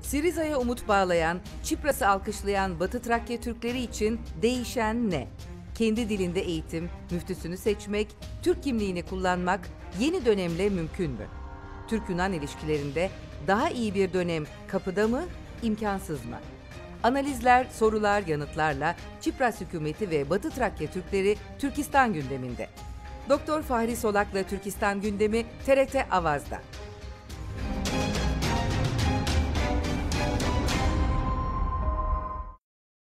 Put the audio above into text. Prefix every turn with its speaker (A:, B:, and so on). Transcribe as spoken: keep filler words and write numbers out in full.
A: Siriza'ya umut bağlayan, Çipras'ı alkışlayan Batı Trakya Türkleri için değişen ne? Kendi dilinde eğitim, müftüsünü seçmek, Türk kimliğini kullanmak yeni dönemle mümkün mü? Türk-Yunan ilişkilerinde daha iyi bir dönem kapıda mı, imkansız mı? Analizler, sorular, yanıtlarla Çipras hükümeti ve Batı Trakya Türkleri Türkistan gündeminde. Doktor Fahri Solak'la Türkistan gündemi T R T Avaz'da.